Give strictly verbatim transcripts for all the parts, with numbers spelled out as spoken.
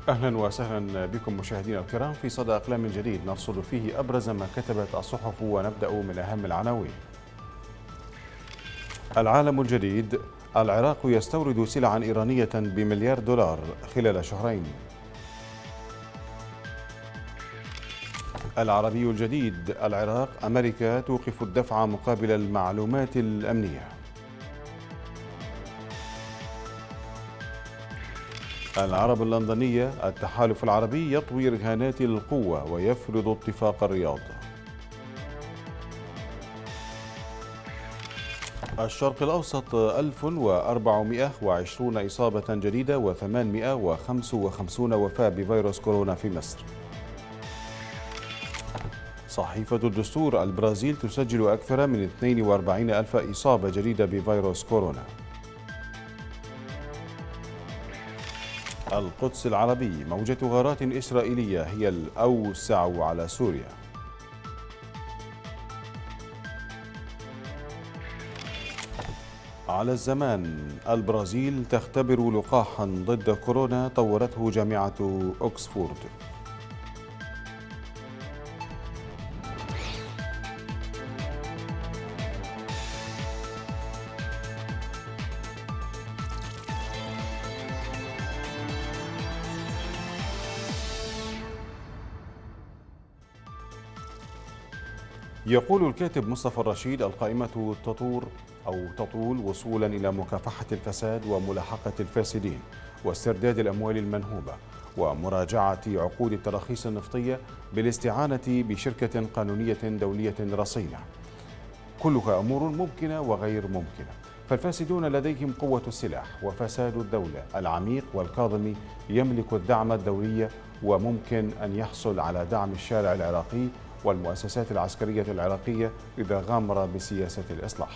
أهلا وسهلا بكم مشاهدينا الكرام في صدى أقلام جديد نرصد فيه أبرز ما كتبت الصحف، ونبدأ من أهم العناوين. العالم الجديد: العراق يستورد سلعا إيرانية بمليار دولار خلال شهرين. العربي الجديد: العراق أمريكا توقف الدفع مقابل المعلومات الأمنية. العرب اللندنية: التحالف العربي يطوي رهانات القوة ويفرض اتفاق الرياض. الشرق الأوسط: ألف وأربعمائة وعشرين إصابة جديدة وثمانمائة وخمسة وخمسين وفاة بفيروس كورونا في مصر. صحيفة الدستور: البرازيل تسجل أكثر من اثنين وأربعين ألف إصابة جديدة بفيروس كورونا. القدس العربي: موجة غارات إسرائيلية هي الأوسع على سوريا. على الزمان: البرازيل تختبر لقاحا ضد كورونا طورته جامعة أكسفورد. يقول الكاتب مصطفى الرشيد: القائمة تطور أو تطول وصولا إلى مكافحة الفساد وملاحقة الفاسدين واسترداد الأموال المنهوبة ومراجعة عقود التراخيص النفطية بالاستعانة بشركة قانونية دولية رصينة. كلها أمور ممكنة وغير ممكنة، فالفاسدون لديهم قوة السلاح، وفساد الدولة العميق والكاظم يملك الدعم الدولي، وممكن أن يحصل على دعم الشارع العراقي والمؤسسات العسكرية العراقية إذا غامر بسياسة الإصلاح.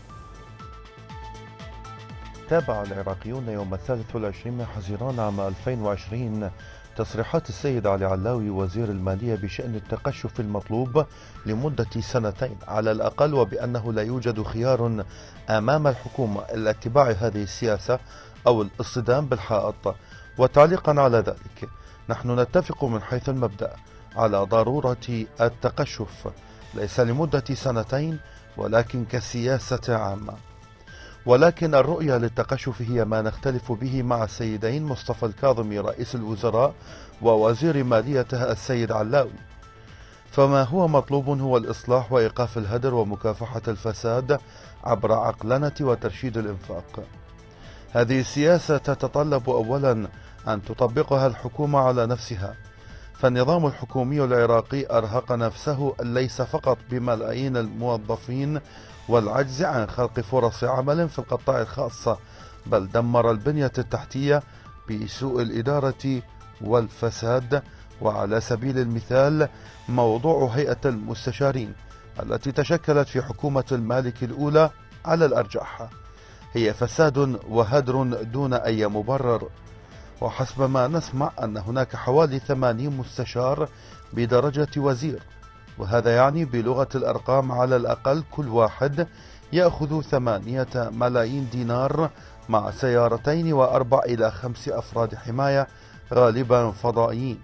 تابع العراقيون يوم الثالث والعشرين من حزيران عام ألفين وعشرين تصريحات السيد علي علاوي وزير المالية بشأن التقشف المطلوب لمدة سنتين على الأقل، وبأنه لا يوجد خيار أمام الحكومة إلا اتباع هذه السياسة أو الاصطدام بالحائط. وتعليقا على ذلك: نحن نتفق من حيث المبدأ على ضرورة التقشف ليس لمدة سنتين ولكن كسياسة عامة، ولكن الرؤية للتقشف هي ما نختلف به مع السيدين مصطفى الكاظمي رئيس الوزراء ووزير ماليته السيد علاوي. فما هو مطلوب هو الإصلاح وإيقاف الهدر ومكافحة الفساد عبر عقلنة وترشيد الإنفاق. هذه السياسة تتطلب أولا أن تطبقها الحكومة على نفسها، فالنظام الحكومي العراقي أرهق نفسه ليس فقط بملايين الموظفين والعجز عن خلق فرص عمل في القطاع الخاص، بل دمر البنية التحتية بسوء الإدارة والفساد. وعلى سبيل المثال موضوع هيئة المستشارين التي تشكلت في حكومة المالك الأولى على الأرجح هي فساد وهدر دون أي مبرر. وحسب ما نسمع أن هناك حوالي ثمانين مستشار بدرجة وزير، وهذا يعني بلغة الأرقام على الأقل كل واحد يأخذ ثمانية ملايين دينار مع سيارتين وأربع إلى خمس أفراد حماية غالبا فضائيين.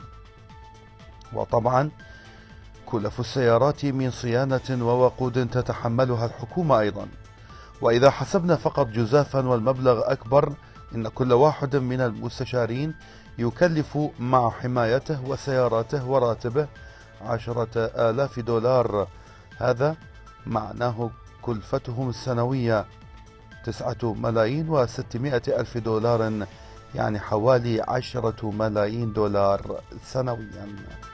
وطبعا كلف السيارات من صيانة ووقود تتحملها الحكومة أيضا. وإذا حسبنا فقط جزافا والمبلغ أكبر، إن كل واحد من المستشارين يكلف مع حمايته وسياراته وراتبه عشرة آلاف دولار. هذا معناه كلفتهم السنوية تسعة ملايين وستمائة ألف دولار، يعني حوالي عشرة ملايين دولار سنويا.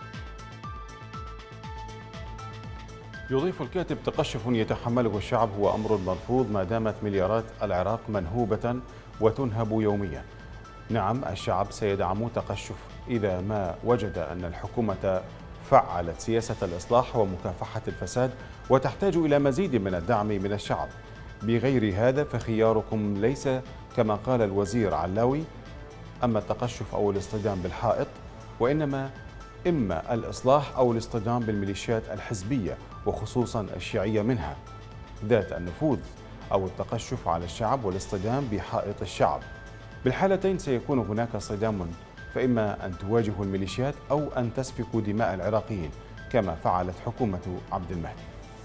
يضيف الكاتب: تقشف يتحمله الشعب هو أمر مرفوض ما دامت مليارات العراق منهوبة وتنهب يوميا. نعم، الشعب سيدعم تقشف إذا ما وجد أن الحكومة فعلت سياسة الإصلاح ومكافحة الفساد، وتحتاج إلى مزيد من الدعم من الشعب. بغير هذا فخياركم ليس كما قال الوزير علاوي أما التقشف أو الاصطدام بالحائط، وإنما إما الإصلاح أو الاصطدام بالميليشيات الحزبية وخصوصا الشيعية منها ذات النفوذ، أو التقشف على الشعب والاصطدام بحائط الشعب. بالحالتين سيكون هناك صدام فإما أن تواجهوا الميليشيات أو أن تسفكوا دماء العراقيين كما فعلت حكومة عبد المهدي.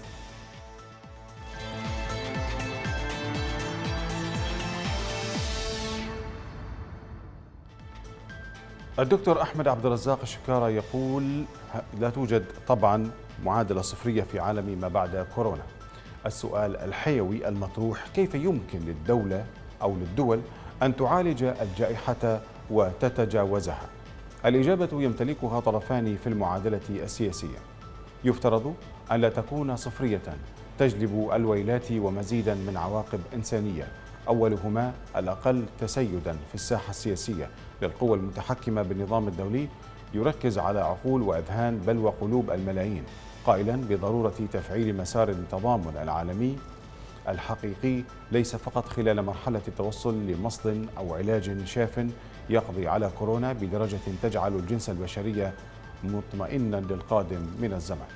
الدكتور أحمد عبد الرزاق الشكارة يقول لا توجد طبعا معادلة صفرية في عالم ما بعد كورونا. السؤال الحيوي المطروح: كيف يمكن للدولة أو للدول أن تعالج الجائحة وتتجاوزها؟ الإجابة يمتلكها طرفان في المعادلة السياسية. يفترض أن لا تكون صفرية تجلب الويلات ومزيدا من عواقب إنسانية، أولهما الأقل تسيدا في الساحة السياسية للقوى المتحكمة بالنظام الدولي يركز على عقول وأذهان بل وقلوب الملايين، قائلا بضرورة تفعيل مسار التضامن العالمي الحقيقي ليس فقط خلال مرحلة التوصل لمصل أو علاج شاف يقضي على كورونا بدرجة تجعل الجنس البشري مطمئنا للقادم من الزمن.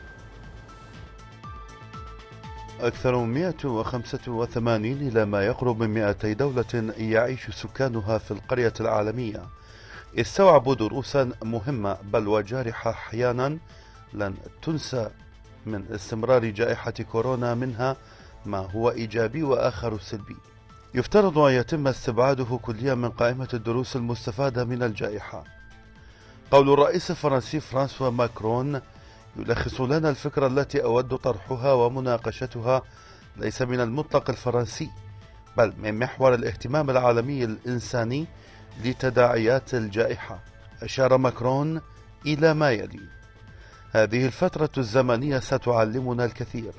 أكثر من مئة وخمسة وثمانين إلى ما يقرب من مئتي دولة يعيش سكانها في القرية العالمية استوعبوا دروسا مهمة بل وجارحة أحيانا لن تنسى من استمرار جائحة كورونا، منها ما هو إيجابي وآخر سلبي. يفترض أن يتم استبعاده كليا من قائمة الدروس المستفادة من الجائحة. قول الرئيس الفرنسي فرانسوا ماكرون يلخص لنا الفكرة التي أود طرحها ومناقشتها ليس من المطلق الفرنسي بل من محور الاهتمام العالمي الإنساني لتداعيات الجائحة. أشار ماكرون إلى ما يلي: هذه الفترة الزمنية ستعلمنا الكثير،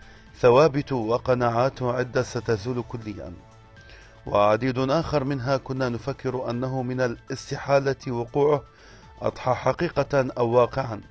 ثوابت وقناعات عدة ستزول كليا، وعديد آخر منها كنا نفكر أنه من الاستحالة وقوعه أضحى حقيقة أو واقعا.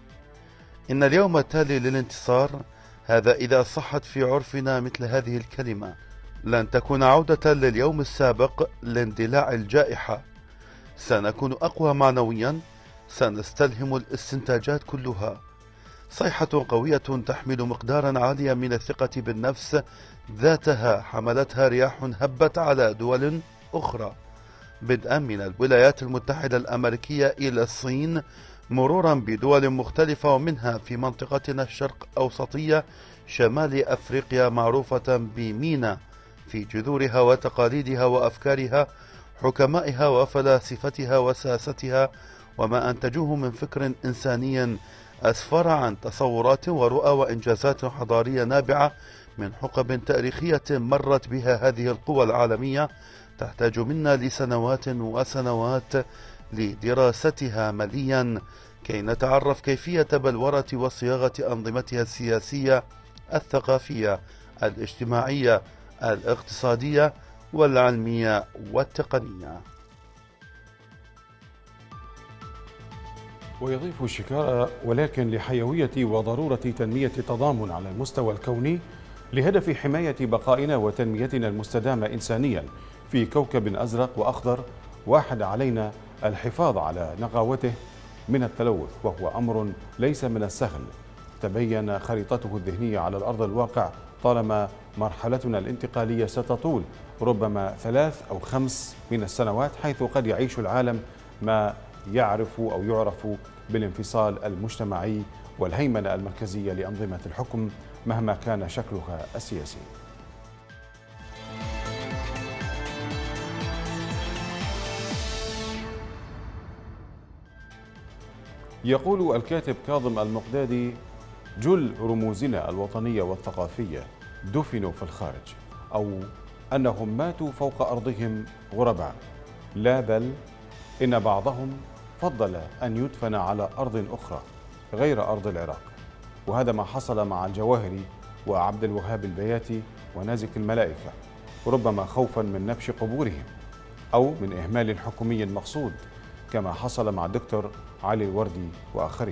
إن اليوم التالي للانتصار، هذا إذا صحت في عرفنا مثل هذه الكلمة، لن تكون عودة لليوم السابق لاندلاع الجائحة. سنكون أقوى معنويا، سنستلهم الاستنتاجات كلها. صيحة قوية تحمل مقدارا عاليا من الثقة بالنفس ذاتها حملتها رياح هبت على دول أخرى، بدءا من الولايات المتحدة الأمريكية إلى الصين، مرورا بدول مختلفة ومنها في منطقتنا الشرق أوسطية شمال أفريقيا معروفة بمينا في جذورها وتقاليدها وأفكارها، حكمائها وفلاسفتها وساستها، وما أنتجوه من فكر إنساني أسفر عن تصورات ورؤى وإنجازات حضارية نابعة من حقب تاريخية مرت بها هذه القوى العالمية، تحتاج منا لسنوات وسنوات لدراستها مليا كي نتعرف كيفية بلورة وصياغة أنظمتها السياسية، الثقافية، الاجتماعية، الاقتصادية والعلمية والتقنية. ويضيف الشكارة: ولكن لحيوية وضرورة تنمية التضامن على المستوى الكوني لهدف حماية بقائنا وتنميتنا المستدامة إنسانيا في كوكب أزرق وأخضر واحد، علينا الحفاظ على نقاوته من التلوث، وهو أمر ليس من السهل تبين خريطته الذهنية على الأرض الواقع، طالما مرحلتنا الانتقالية ستطول ربما ثلاث أو خمس من السنوات، حيث قد يعيش العالم ما يعرف أو يعرف بالانفصال المجتمعي والهيمنة المركزية لأنظمة الحكم مهما كان شكلها السياسي. يقول الكاتب كاظم المقدادي: جل رموزنا الوطنية والثقافية دفنوا في الخارج، أو أنهم ماتوا فوق أرضهم غرباء، لا بل إن بعضهم فضل أن يدفن على أرض أخرى غير أرض العراق. وهذا ما حصل مع الجواهري وعبد الوهاب البياتي ونازك الملائكة، ربما خوفا من نبش قبورهم أو من إهمال حكومي مقصود، كما حصل مع الدكتور علي الوردي وآخرين.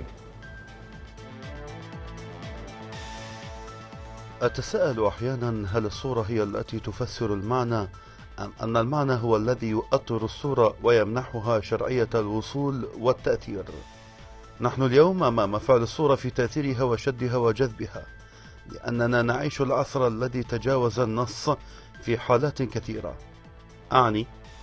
أتساءل أحيانا هل الصورة هي التي تفسر المعنى، أم أن المعنى هو الذي يؤطر الصورة ويمنحها شرعية الوصول والتأثير؟ نحن اليوم أمام فعل الصورة في تأثيرها وشدها وجذبها، لأننا نعيش العصر الذي تجاوز النص في حالات كثيرة. أعني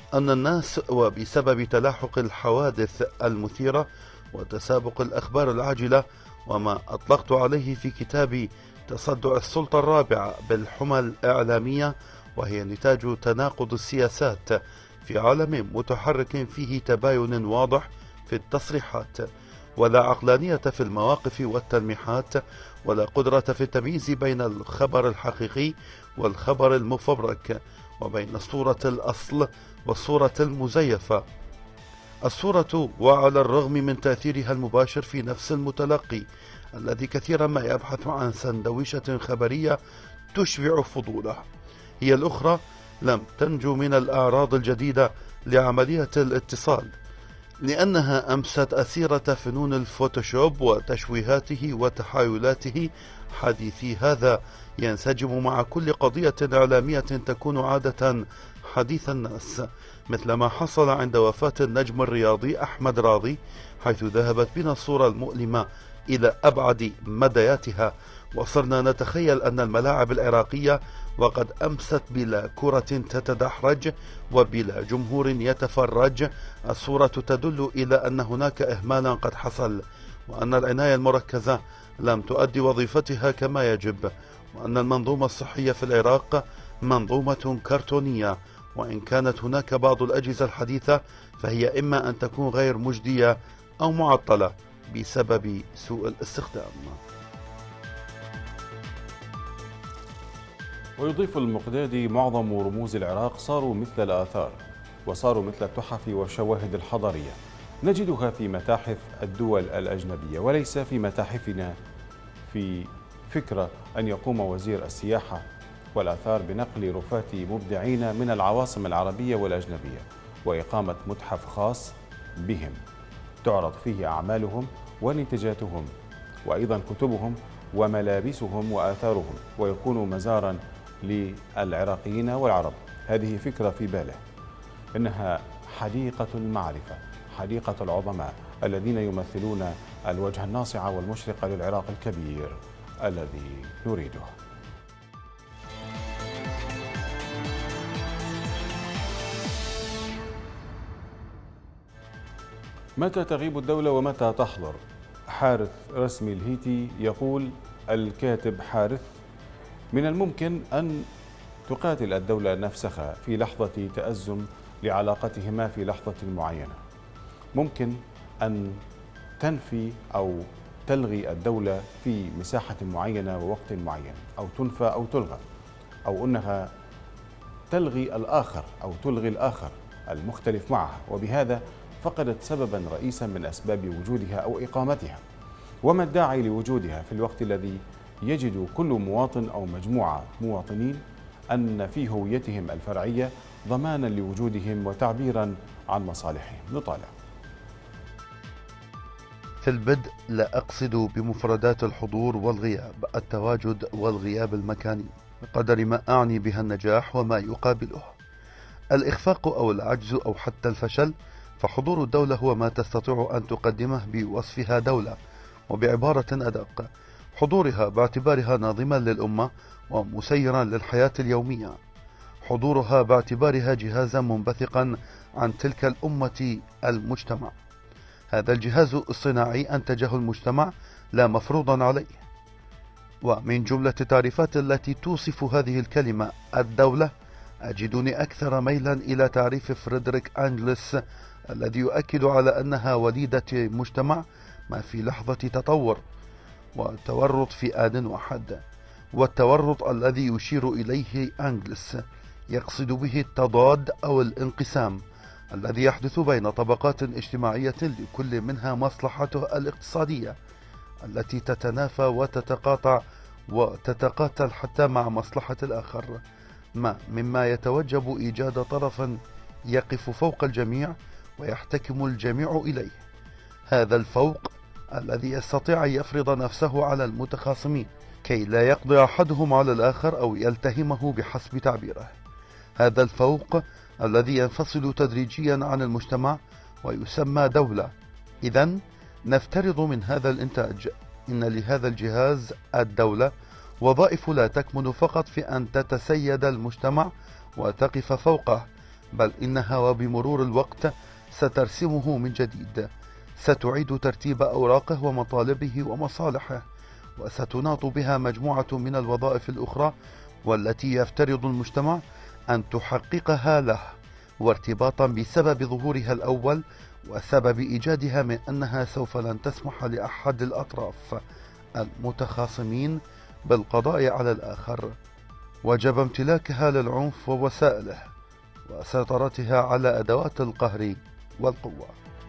أن الناس وبسبب تلاحق الحوادث المثيرة وتسابق الأخبار العاجلة، وما أطلقت عليه في كتابي تصدع السلطة الرابعة بالحمى الإعلامية، وهي نتاج تناقض السياسات في عالم متحرك فيه تباين واضح في التصريحات، ولا عقلانية في المواقف والتلميحات، ولا قدرة في التمييز بين الخبر الحقيقي والخبر المفبرك، وبين صورة الأصل والصورة المزيفة. الصورة، وعلى الرغم من تأثيرها المباشر في نفس المتلقي الذي كثيرا ما يبحث عن سندويشة خبرية تشبع فضوله، هي الأخرى لم تنجو من الأعراض الجديدة لعملية الاتصال، لأنها أمست أسيرة فنون الفوتوشوب وتشويهاته وتحايلاته. حديثي هذا ينسجم مع كل قضية إعلامية تكون عادة حديث الناس، مثل ما حصل عند وفاة النجم الرياضي أحمد راضي، حيث ذهبت بنا الصورة المؤلمة إلى أبعد مدياتها، وصرنا نتخيل أن الملاعب العراقية وقد أمست بلا كرة تتدحرج وبلا جمهور يتفرج. الصورة تدل إلى أن هناك إهمالا قد حصل، وأن العناية المركزة لم تؤدي وظيفتها كما يجب، وأن المنظومة الصحية في العراق منظومة كرتونية، وإن كانت هناك بعض الأجهزة الحديثة فهي إما أن تكون غير مجدية أو معطلة بسبب سوء الاستخدام. ويضيف المقدادي: معظم رموز العراق صاروا مثل الآثار، وصاروا مثل التحف والشواهد الحضارية، نجدها في متاحف الدول الأجنبية وليس في متاحفنا. في فكرة أن يقوم وزير السياحة والآثار بنقل رفاة مبدعين من العواصم العربية والأجنبية وإقامة متحف خاص بهم تعرض فيه أعمالهم ونتاجاتهم، وأيضا كتبهم وملابسهم وآثارهم، ويكون مزارا للعراقيين والعرب. هذه فكرة في باله، إنها حديقة المعرفة، حديقة العظماء الذين يمثلون الوجه الناصع والمشرق للعراق الكبير الذي نريده. متى تغيب الدولة ومتى تحضر؟ حارث رسمي الهيتي يقول الكاتب حارث: من الممكن أن تقاتل الدولة نفسها في لحظة تأزم لعلاقتهما في لحظة معينة، ممكن أن تنفي أو تلغي الدولة في مساحة معينة ووقت معين، أو تنفى أو تلغى، أو أنها تلغي الآخر أو تلغي الآخر المختلف معها، وبهذا فقدت سببا رئيسا من أسباب وجودها أو إقامتها. وما الداعي لوجودها في الوقت الذي يجد كل مواطن أو مجموعة مواطنين أن في هويتهم الفرعية ضمانا لوجودهم وتعبيرا عن مصالحهم؟ نطالع. في البدء لا أقصد بمفردات الحضور والغياب التواجد والغياب المكاني بقدر ما أعني بها النجاح وما يقابله، الإخفاق أو العجز أو حتى الفشل. فحضور الدولة هو ما تستطيع أن تقدمه بوصفها دولة، وبعبارة أدق حضورها باعتبارها ناظما للأمة ومسيرا للحياة اليومية، حضورها باعتبارها جهازا منبثقا عن تلك الأمة المجتمع. هذا الجهاز الصناعي أنتجه المجتمع لا مفروضا عليه. ومن جملة التعريفات التي توصف هذه الكلمة الدولة أجدني أكثر ميلا إلى تعريف فريدريك أنجلس الذي يؤكد على أنها وليدة مجتمع ما في لحظة تطور وتورط في آن واحد. والتورط الذي يشير إليه أنجلس يقصد به التضاد أو الانقسام الذي يحدث بين طبقات اجتماعية لكل منها مصلحته الاقتصادية التي تتنافى وتتقاطع وتتقاتل حتى مع مصلحة الآخر، ما مما يتوجب إيجاد طرف يقف فوق الجميع ويحتكم الجميع إليه. هذا الفوق الذي يستطيع أن يفرض نفسه على المتخاصمين كي لا يقضي أحدهم على الآخر أو يلتهمه بحسب تعبيره. هذا الفوق الذي ينفصل تدريجيا عن المجتمع ويسمى دولة. إذن نفترض من هذا الإنتاج إن لهذا الجهاز الدولة وظائف لا تكمن فقط في أن تتسيد المجتمع وتقف فوقه، بل إنها وبمرور الوقت سترسمه من جديد، ستعيد ترتيب أوراقه ومطالبه ومصالحه، وستناط بها مجموعة من الوظائف الأخرى والتي يفترض المجتمع أن تحققها له، وارتباطا بسبب ظهورها الأول وسبب إيجادها من أنها سوف لن تسمح لأحد الأطراف المتخاصمين بالقضاء على الآخر. وجب امتلاكها للعنف ووسائله وسيطرتها على أدوات القهر والقوة.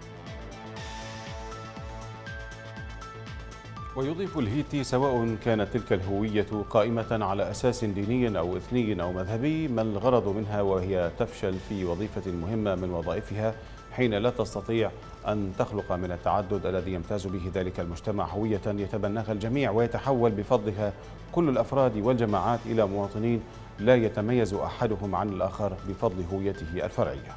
ويضيف الهيتي: سواء كانت تلك الهوية قائمة على أساس ديني أو إثني أو مذهبي، ما الغرض منها وهي تفشل في وظيفة مهمة من وظائفها حين لا تستطيع أن تخلق من التعدد الذي يمتاز به ذلك المجتمع هوية يتبناها الجميع، ويتحول بفضلها كل الأفراد والجماعات إلى مواطنين لا يتميز أحدهم عن الآخر بفضل هويته الفرعية.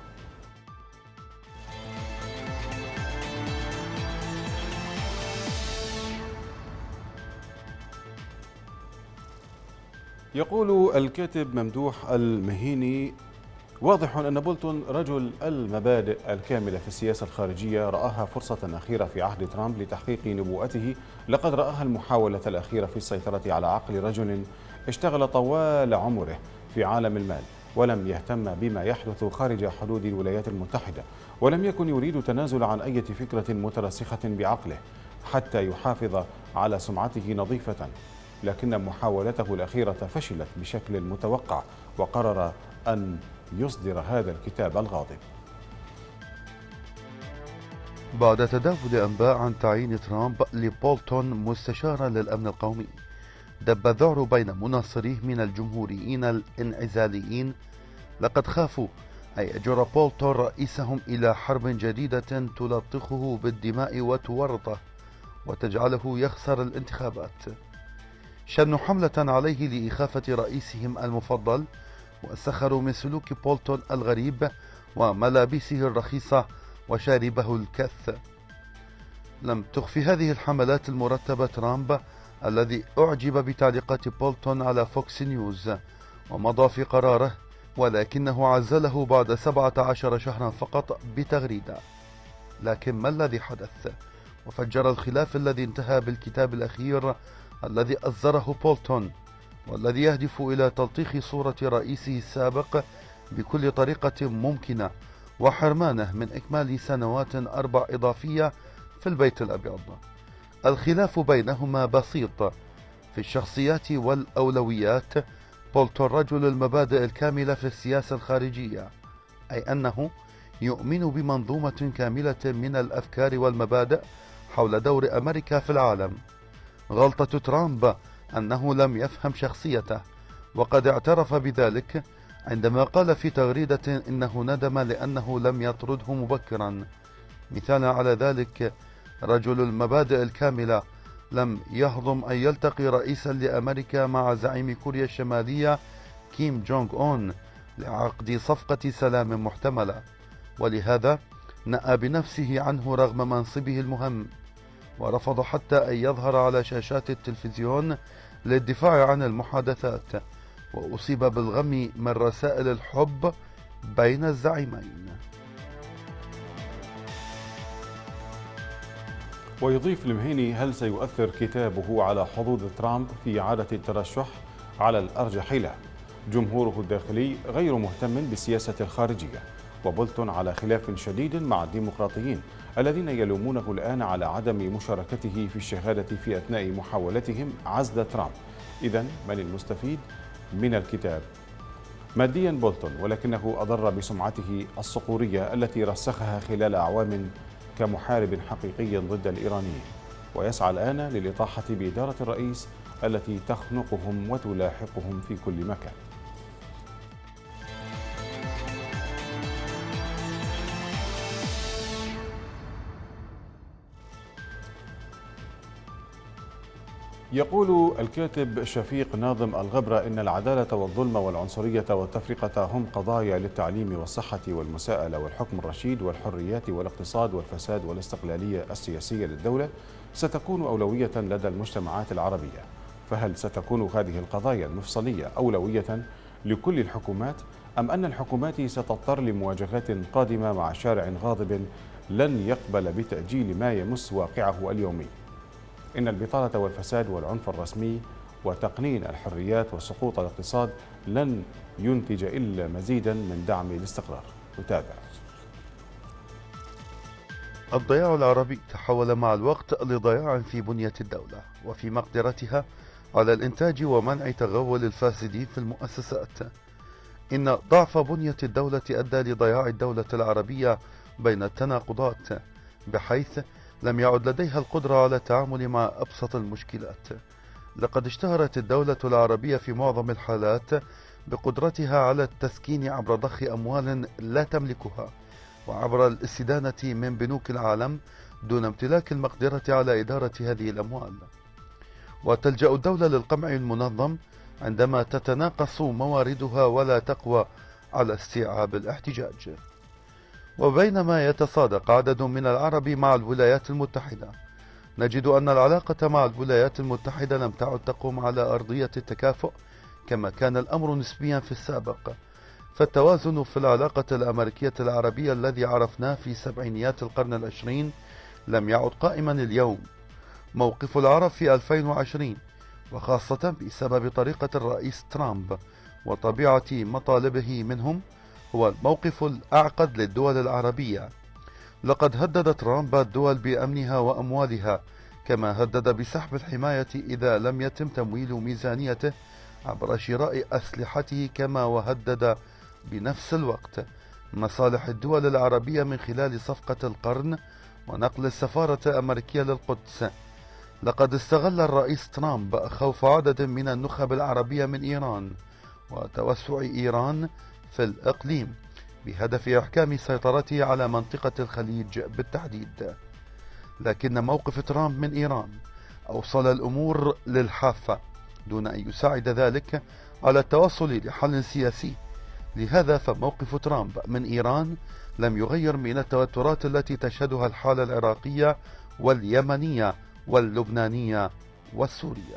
يقول الكاتب ممدوح المهيني: واضح أن بولتون رجل المبادئ الكاملة في السياسة الخارجية رآها فرصة أخيرة في عهد ترامب لتحقيق نبوءته، لقد رآها المحاولة الأخيرة في السيطرة على عقل رجل اشتغل طوال عمره في عالم المال ولم يهتم بما يحدث خارج حدود الولايات المتحدة، ولم يكن يريد تنازل عن أي فكرة مترسخة بعقله حتى يحافظ على سمعته نظيفة، لكن محاولته الأخيرة فشلت بشكل متوقع، وقرر أن يصدر هذا الكتاب الغاضب. بعد تداول أنباء عن تعيين ترامب لبولتون مستشارا للأمن القومي، دب الذعر بين مناصريه من الجمهوريين الانعزاليين. لقد خافوا أن يجر بولتون رئيسهم إلى حرب جديدة تلطخه بالدماء وتورطه وتجعله يخسر الانتخابات. شنوا حملة عليه لإخافة رئيسهم المفضل، وسخروا من سلوك بولتون الغريب وملابسه الرخيصة وشاربه الكث. لم تخفي هذه الحملات المرتبة ترامب الذي أعجب بتعليقات بولتون على فوكس نيوز ومضى في قراره، ولكنه عزله بعد سبعة عشر شهرا فقط بتغريدة. لكن ما الذي حدث وفجر الخلاف الذي انتهى بالكتاب الأخير الذي أصدره بولتون، والذي يهدف إلى تلطيخ صورة رئيسه السابق بكل طريقة ممكنة وحرمانه من إكمال سنوات أربع إضافية في البيت الأبيض؟ الخلاف بينهما بسيط في الشخصيات والأولويات. بولتون رجل المبادئ الكاملة في السياسة الخارجية، أي أنه يؤمن بمنظومة كاملة من الأفكار والمبادئ حول دور أمريكا في العالم. غلطة ترامب أنه لم يفهم شخصيته، وقد اعترف بذلك عندما قال في تغريدة إنه ندم لأنه لم يطرده مبكرا. مثالا على ذلك، رجل المبادئ الكاملة لم يهضم أن يلتقي رئيسا لأمريكا مع زعيم كوريا الشمالية كيم جونغ أون لعقد صفقة سلام محتملة، ولهذا نأى بنفسه عنه رغم منصبه المهم، ورفض حتى أن يظهر على شاشات التلفزيون للدفاع عن المحادثات، وأصيب بالغم من رسائل الحب بين الزعيمين. ويضيف المهيني: هل سيؤثر كتابه على حظوظ ترامب في إعادة الترشح؟ على الأرجح لا. جمهوره الداخلي غير مهتم بالسياسة الخارجية، وبولتون على خلاف شديد مع الديمقراطيين الذين يلومونه الآن على عدم مشاركته في الشهادة في أثناء محاولتهم عزل ترامب. إذن من المستفيد من الكتاب؟ ماديا بولتون، ولكنه أضر بسمعته الصقورية التي رسخها خلال أعوام كمحارب حقيقي ضد الإيرانيين، ويسعى الآن للإطاحة بإدارة الرئيس التي تخنقهم وتلاحقهم في كل مكان. يقول الكاتب شفيق ناظم الغبرة: إن العدالة والظلم والعنصرية والتفرقة هم قضايا للتعليم والصحة والمساءلة والحكم الرشيد والحريات والاقتصاد والفساد والاستقلالية السياسية للدولة ستكون أولوية لدى المجتمعات العربية. فهل ستكون هذه القضايا المفصلية أولوية لكل الحكومات، أم أن الحكومات ستضطر لمواجهات قادمة مع شارع غاضب لن يقبل بتأجيل ما يمس واقعه اليومي؟ إن البطالة والفساد والعنف الرسمي وتقنين الحريات وسقوط الاقتصاد لن ينتج إلا مزيدا من دعم الاستقرار. نتابع. الضياع العربي تحول مع الوقت لضياع في بنية الدولة وفي مقدرتها على الإنتاج ومنع تغول الفاسدين في المؤسسات. إن ضعف بنية الدولة أدى لضياع الدولة العربية بين التناقضات، بحيث لم يعد لديها القدرة على التعامل مع أبسط المشكلات. لقد اشتهرت الدولة العربية في معظم الحالات بقدرتها على التسكين عبر ضخ أموال لا تملكها وعبر الاستدانة من بنوك العالم دون امتلاك المقدرة على إدارة هذه الأموال. وتلجأ الدولة للقمع المنظم عندما تتناقص مواردها ولا تقوى على استيعاب الاحتجاج. وبينما يتصادق عدد من العرب مع الولايات المتحدة، نجد أن العلاقة مع الولايات المتحدة لم تعد تقوم على أرضية التكافؤ كما كان الأمر نسبيا في السابق. فالتوازن في العلاقة الأمريكية العربية الذي عرفناه في سبعينيات القرن العشرين لم يعد قائما اليوم. موقف العرب في ألفين وعشرين وخاصة بسبب طريقة الرئيس ترامب وطبيعة مطالبه منهم هو الموقف الأعقد للدول العربية. لقد هدد ترامب الدول بأمنها وأموالها، كما هدد بسحب الحماية إذا لم يتم تمويل ميزانيته عبر شراء أسلحته، كما وهدد بنفس الوقت مصالح الدول العربية من خلال صفقة القرن ونقل السفارة الأمريكية للقدس. لقد استغل الرئيس ترامب خوف عدد من النخب العربية من إيران وتوسع إيران في الإقليم بهدف إحكام سيطرته على منطقة الخليج بالتحديد. لكن موقف ترامب من إيران أوصل الأمور للحافة دون أن يساعد ذلك على التوصل لحل سياسي. لهذا فموقف ترامب من إيران لم يغير من التوترات التي تشهدها الحالة العراقية واليمنية واللبنانية والسورية.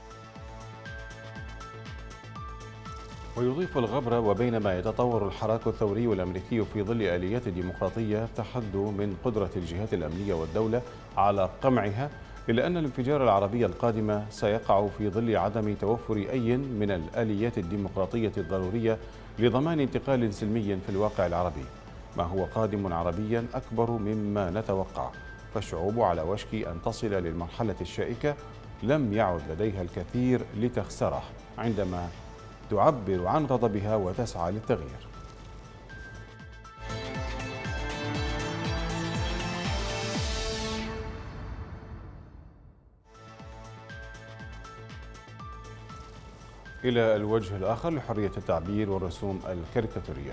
ويضيف الغبر وبينما يتطور الحراك الثوري الأمريكي في ظل آليات الديمقراطية تحد من قدرة الجهات الأمنية والدولة على قمعها، إلا أن الانفجار العربي القادم سيقع في ظل عدم توفر أي من الآليات الديمقراطية الضرورية لضمان انتقال سلمي في الواقع العربي. ما هو قادم عربيا أكبر مما نتوقع، فالشعوب على وشك أن تصل للمرحلة الشائكة لم يعد لديها الكثير لتخسره عندما تعبر عن غضبها وتسعى للتغيير. إلى الوجه الآخر لحرية التعبير والرسوم الكاريكاتورية.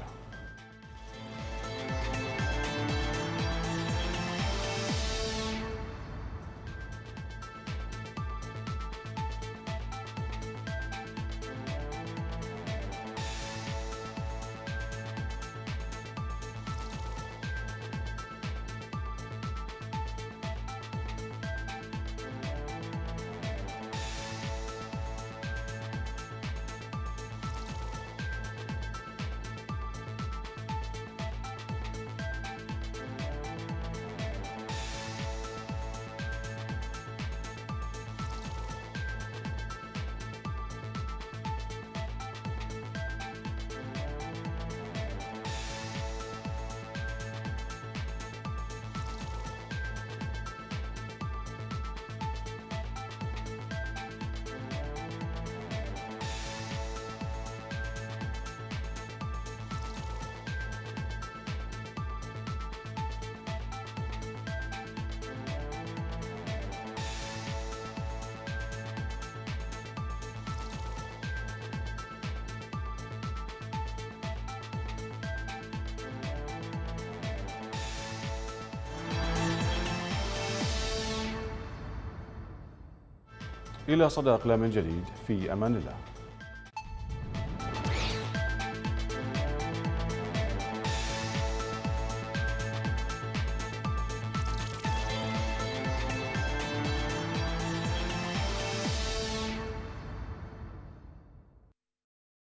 إلى صدى أقلام جديد، في أمان الله.